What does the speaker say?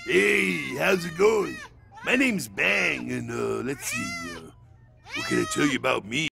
Hey, how's it going? My name's Bang, and let's see, what can I tell you about me?